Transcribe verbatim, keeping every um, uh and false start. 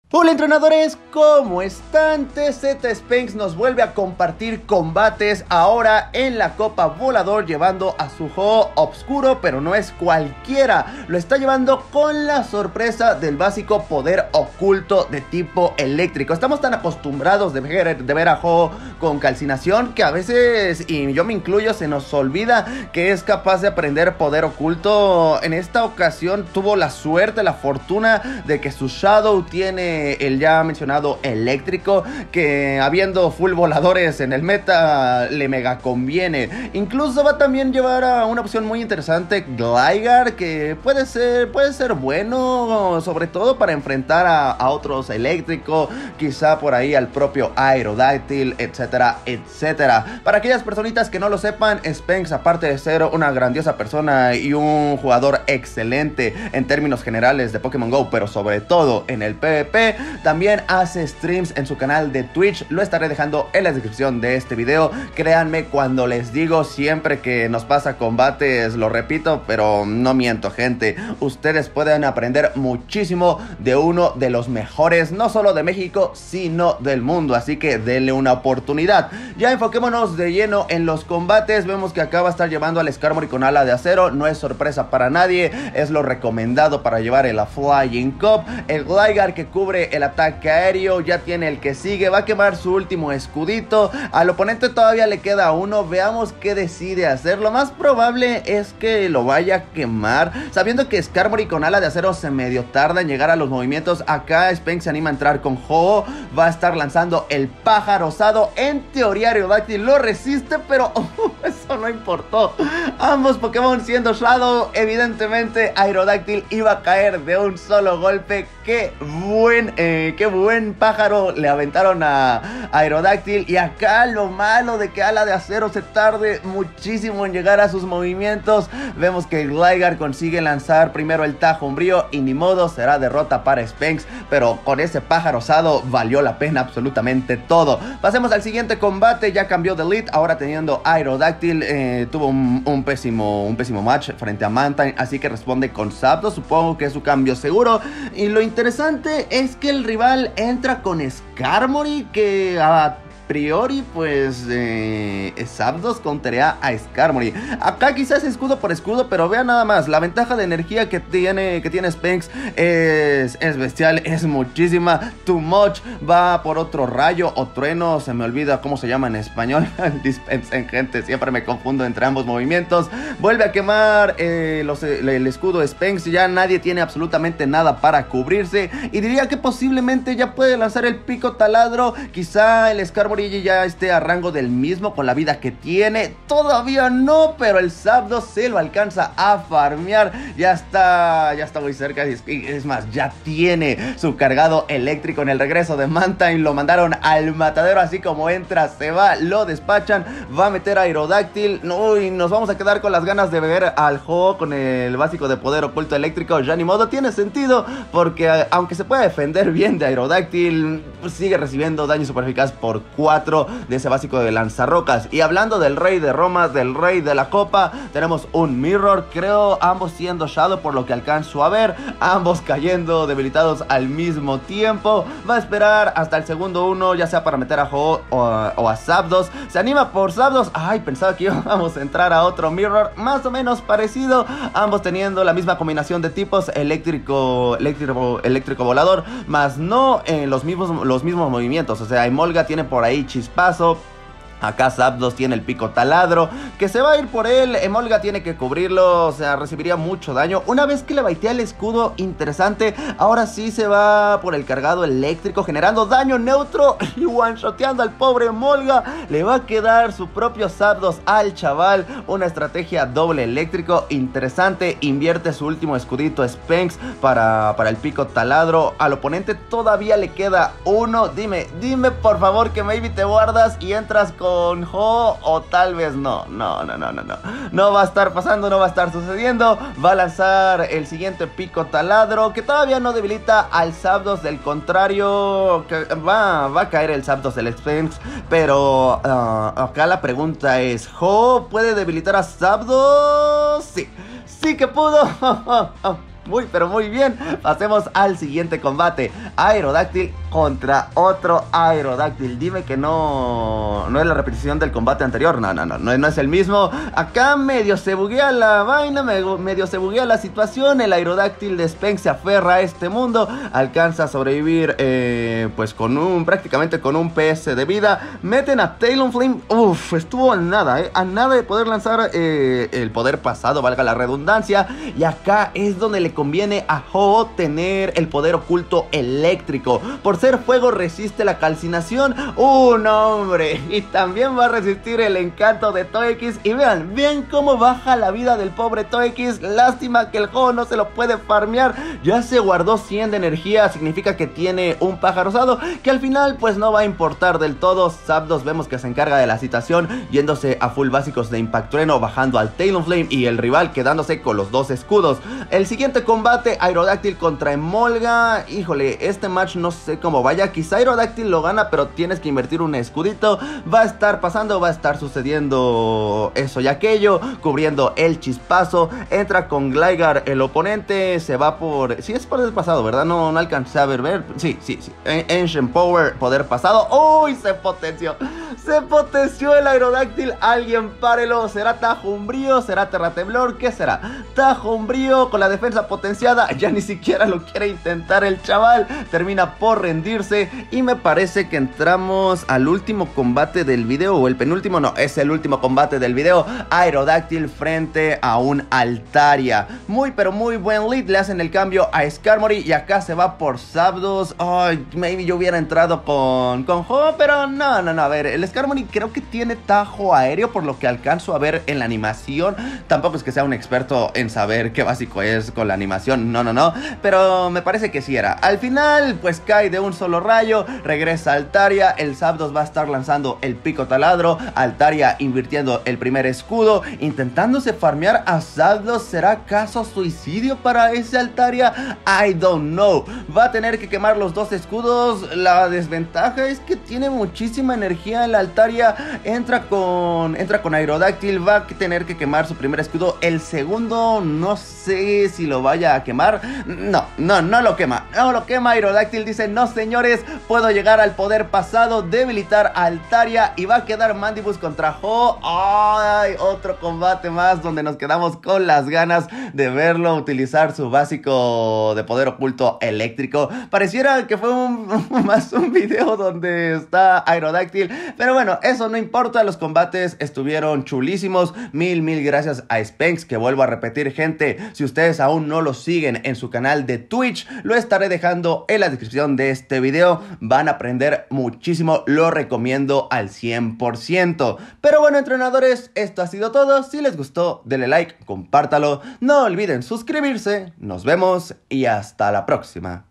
Hola entrenadores, ¿cómo están? T Z Spanx nos vuelve a compartir combates ahora en la Copa Volador, llevando a su juego obscuro, pero no es cualquiera. Lo está llevando con la sorpresa del básico poder oculto de tipo eléctrico. Estamos tan acostumbrados de ver, de ver a Ho con calcinación que a veces, y yo me incluyo, se nos olvida que es capaz de aprender poder oculto. En esta ocasión tuvo la suerte, la fortuna de que su Shadow tiene el ya mencionado eléctrico, que habiendo full voladores en el meta le mega conviene. Incluso va a también llevar a una opción muy interesante, Gligar, que puede ser, puede ser bueno, sobre todo para enfrentar a, a otros eléctricos, quizá por ahí al propio Aerodactyl, etcétera, etcétera. Para aquellas personitas que no lo sepan, Spanx, aparte de ser una grandiosa persona y un jugador excelente en términos generales de Pokémon Go, pero sobre todo en el PvP, también hace streams en su canal de Twitch. Lo estaré dejando en la descripción de este video. Créanme cuando les digo, siempre que nos pasa combates, lo repito, pero no miento, gente. Ustedes pueden aprender muchísimo de uno de los mejores, no solo de México, sino del mundo. Así que denle una oportunidad. Ya enfoquémonos de lleno en los combates. Vemos que acá va a estar llevando al Skarmory con ala de acero. No es sorpresa para nadie, es lo recomendado para llevar el Flying Cup. El Gligar, que cubre el ataque aéreo, ya tiene el que sigue, va a quemar su último escudito. Al oponente todavía le queda uno, veamos qué decide hacer. Lo más probable es que lo vaya a quemar, sabiendo que Skarmory con ala de acero se medio tarda en llegar a los movimientos. Acá Spanx se anima a entrar con Ho, va a estar lanzando el pájaro osado. En teoría Aerodactyl lo resiste, pero uh, eso no importó. Ambos Pokémon siendo Shadow, evidentemente Aerodactyl iba a caer de un solo golpe. Qué buen Eh, qué buen pájaro le aventaron a Aerodactyl. Y acá lo malo de que ala de acero se tarde muchísimo en llegar a sus movimientos. Vemos que Gligar consigue lanzar primero el Tajo Umbrío y ni modo, será derrota para Spanx, pero con ese pájaro osado valió la pena absolutamente todo. Pasemos al siguiente combate. Ya cambió de lead, ahora teniendo Aerodactyl. eh, tuvo un, un pésimo un pésimo match frente a Mantine, así que responde con Zapdos. Supongo que es su cambio seguro. Y lo interesante es que el rival entra con Skarmory, que a priori pues eh, Zapdos counterea a Skarmory. Acá quizás escudo por escudo, pero vean nada más, la ventaja de energía que tiene, que tiene Spanx es, es bestial, es muchísima. Too much, va por otro rayo o trueno, se me olvida cómo se llama en español. Dispensen, gente, siempre me confundo entre ambos movimientos. Vuelve a quemar eh, los, el escudo de Spanx, ya nadie tiene absolutamente nada para cubrirse, y diría que posiblemente ya puede lanzar el pico taladro. Quizá el Skarmory ya esté a rango del mismo con la vida que tiene. Todavía no, pero el Zapdos se lo alcanza a farmear. Ya está, ya está muy cerca. Es, es más, ya tiene su cargado eléctrico. En el regreso de Mantine lo mandaron al matadero, así como entra, se va, lo despachan. Va a meter a Aerodactyl. No, y nos vamos a quedar con las ganas de ver al Ho con el básico de poder oculto eléctrico. Ya ni modo, tiene sentido, porque aunque se puede defender bien de Aerodactyl, sigue recibiendo daño super eficaz por cuatro de ese básico de lanzarrocas. Y hablando del rey de Roma, del rey de la copa, tenemos un Mirror, creo, ambos siendo Shadow por lo que alcanzo a ver, ambos cayendo debilitados al mismo tiempo. Va a esperar hasta el segundo uno, ya sea para meter a Ho o a, o a Zapdos. Se anima por Zapdos. Ay, pensaba que íbamos a entrar a otro Mirror más o menos parecido, ambos teniendo la misma combinación de tipos, eléctrico, eléctrico, eléctrico volador, más no en eh, los mismos, los mismos movimientos. O sea, Emolga tiene por ahí chispazo. Acá Zapdos tiene el pico taladro, que se va a ir por él. Emolga tiene que cubrirlo, o sea, recibiría mucho daño. Una vez que le baitea el escudo, interesante. Ahora sí se va por el cargado eléctrico, generando daño neutro y one-shoteando al pobre Emolga. Le va a quedar su propio Zapdos al chaval. Una estrategia doble eléctrico interesante. Invierte su último escudito Spanx para, para el pico taladro. Al oponente todavía le queda uno. Dime, dime por favor que maybe te guardas y entras con con Ho, o tal vez no. No, no, no, no, no. No va a estar pasando, no va a estar sucediendo. Va a lanzar el siguiente pico taladro, que todavía no debilita al Zapdos. Del contrario, que va, va a caer el Zapdos del Spanx. Pero uh, acá la pregunta es: ¿Ho puede debilitar a Zapdos? Sí, sí que pudo. Muy, pero muy bien. Pasemos al siguiente combate. Aerodactyl contra otro Aerodactyl. Dime que no, no es la repetición del combate anterior. No, no, no, no, no es el mismo. Acá medio se buguea la vaina, medio, medio se buguea la situación. El Aerodactyl de Spanx se aferra a este mundo. Alcanza a sobrevivir eh, pues con un, prácticamente con un P S de vida. Meten a Talonflame. Uff, estuvo a nada, eh, a nada de poder lanzar eh, el poder pasado, valga la redundancia. Y acá es donde le conviene a Ho-Oh tener el poder oculto eléctrico. Por ser fuego resiste la calcinación. ¡Un hombre! Y también va a resistir el encanto de Togekiss. Y vean, vean cómo baja la vida del pobre Togekiss. Lástima que el Ho-Oh no se lo puede farmear. Ya se guardó cien de energía. Significa que tiene un pájaro rosado, que al final pues no va a importar del todo. Zapdos vemos que se encarga de la situación, yéndose a full básicos de Impactrueno, bajando al Talonflame, y el rival quedándose con los dos escudos. El siguiente combate, Aerodactyl contra Emolga. Híjole, este match no sé cómo vaya. Quizá Aerodactyl lo gana, pero tienes que invertir un escudito. Va a estar pasando, va a estar sucediendo eso y aquello, cubriendo el chispazo. Entra con Gligar el oponente, se va por... Sí, es por el pasado, ¿verdad? No, no alcancé a ver, ver. Sí, sí, sí. Ancient Power, poder pasado. ¡Uy! Se potenció. Se potenció el Aerodactyl. Alguien párelo. ¿Será Tajo Umbrío? ¿Será Terratemblor? ¿Qué será? Tajo Umbrío con la defensa potenciada. Ya ni siquiera lo quiere intentar el chaval. Termina por rendirse. Y me parece que entramos al último combate del video. O el penúltimo. No, es el último combate del video. Aerodactyl frente a un Altaria. Muy pero muy buen lead. Le hacen el cambio a Skarmory. Y acá se va por Zapdos. Ay, maybe yo hubiera entrado con, con Ho, pero no, no, no. A ver, el Skarmory creo que tiene tajo aéreo, por lo que alcanzo a ver en la animación. Tampoco es que sea un experto en saber qué básico es con la animación, no, no, no, pero me parece que sí era. Al final, pues cae de un solo rayo, regresa Altaria, el Zapdos va a estar lanzando el pico taladro, Altaria invirtiendo el primer escudo, intentándose farmear a Zapdos. ¿Será caso suicidio para ese Altaria? I don't know. Va a tener que quemar los dos escudos. La desventaja es que tiene muchísima energía en la Altaria. Entra con, entra con Aerodactyl, va a tener que quemar su primer escudo. El segundo no sé si lo vaya a quemar. No, no, no lo quema. No lo quema. Aerodactyl dice: no señores, puedo llegar al poder pasado, debilitar a Altaria, y va a quedar Mandibuzz contra Ho. Ay, otro combate más donde nos quedamos con las ganas de verlo utilizar su básico de poder oculto eléctrico. Pareciera que fue un, más un video donde está Aerodactyl, pero bueno, eso no importa. Los combates estuvieron chulísimos. Mil, mil gracias a Spanx, que vuelvo a repetir, gente, si ustedes aún no lo siguen en su canal de Twitch, lo estaré dejando en la descripción de este video. Van a aprender muchísimo, lo recomiendo al cien por ciento. Pero bueno, entrenadores, esto ha sido todo. Si les gustó, denle like, compártalo, no olviden suscribirse. Nos vemos y hasta la próxima.